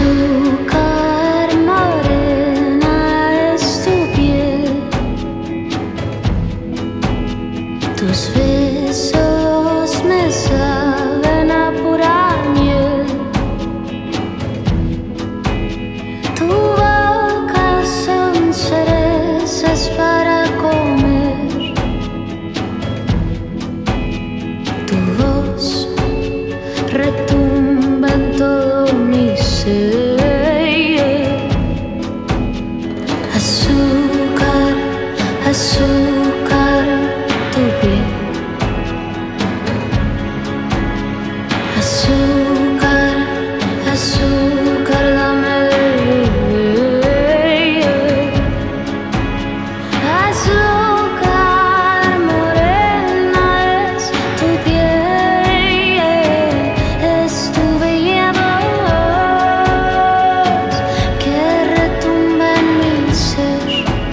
Azúcar morena es tu piel, tus besos me saben a pura miel. Tu boca son cerezas para comer, tu voz retumba en todo mi ser. Azúcar, azúcar, tu piel. Azúcar, azúcar, dame de beber. Azúcar morena es tu piel, es tu bella voz que retumba en mi ser.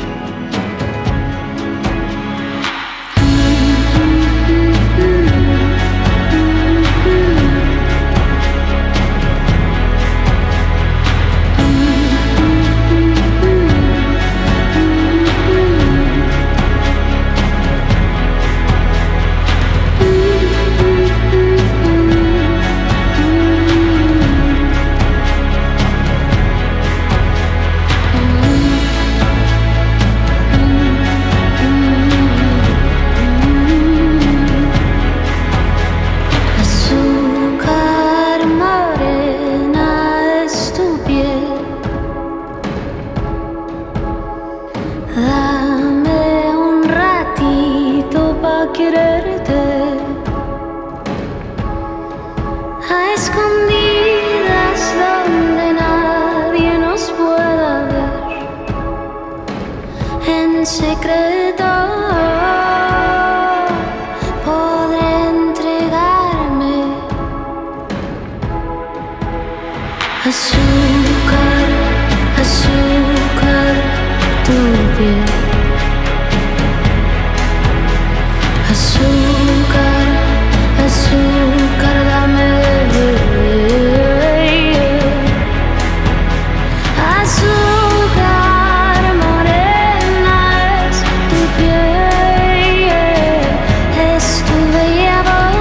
Azúcar morena es tu piel, dame un ratito pa' quererte, a escondidas donde nadie nos pueda ver, en secreto podré entregarme. Azúcar, azúcar, tu piel. Azúcar, azúcar, dame de beber. Azúcar morena es tu piel, es tu bella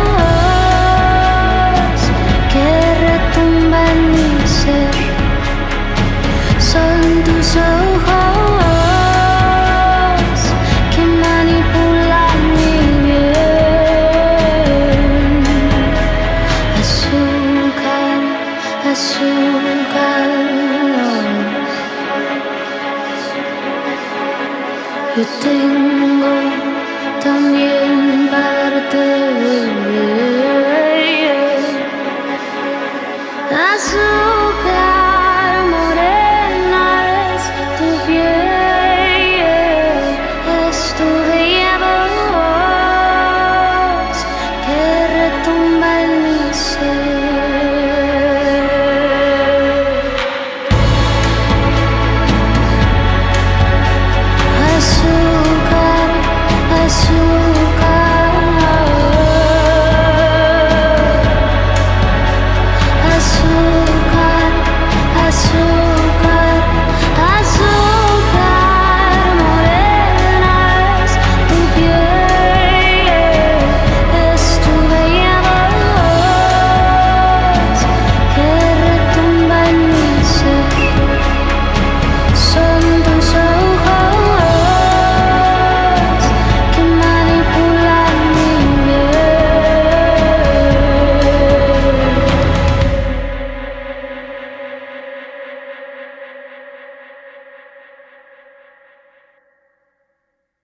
voz que retumba en mi ser. Son tus ojos que manipulan mi bien. Azúcar, azúcar, yo tengo también para darte beber. Azúcar.